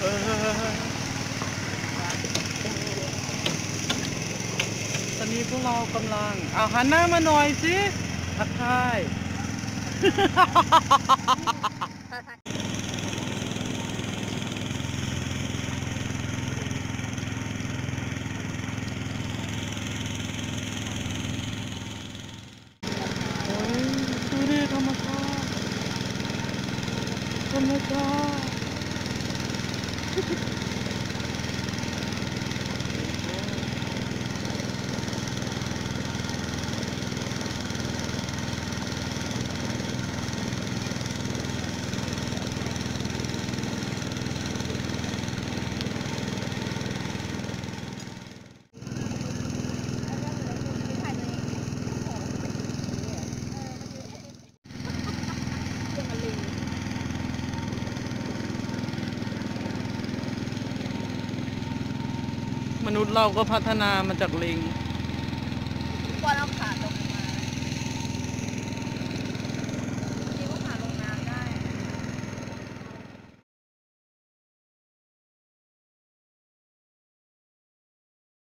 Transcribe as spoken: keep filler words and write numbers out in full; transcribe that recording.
เออตอนนี้พวกเรากำลังเอาหันหน้ามาหน่อยสิทักทายโอ้ยดูดิธรรมชาติธรรมชาติมนุษย์เราก็พัฒนามาจากลิง